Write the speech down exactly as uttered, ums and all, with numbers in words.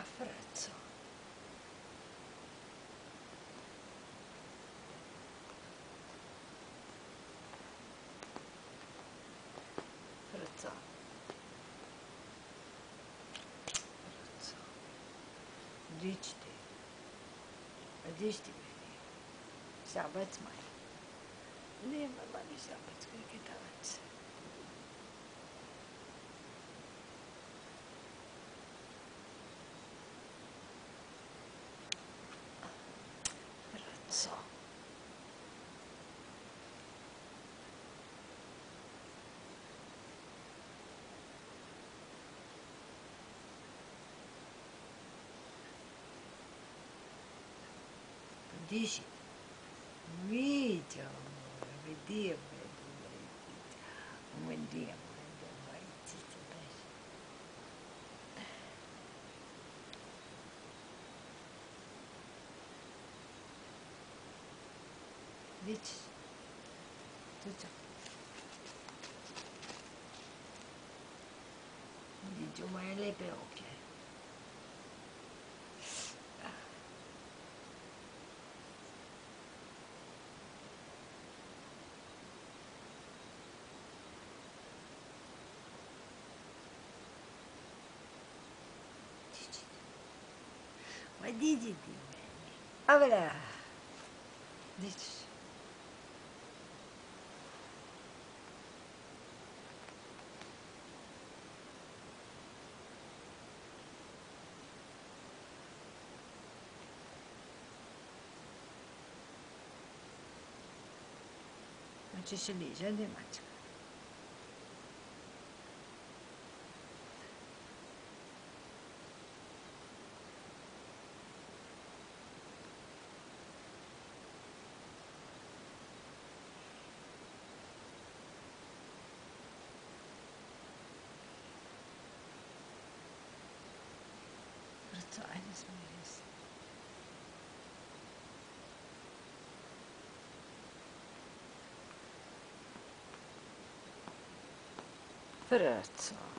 Frezzo. Frezzo. Frezzo. Diçti. Diçti beni. Sabet mai. Ne mani sabet ke tavat. Frezzo. Dici, video, video, un buen día, dici, tutto, dici, ma è le peocchie. Ma dici di me. Allora, dici. Non ci si dice, di mangia. Frezzo, eines Meeres. Frezzo.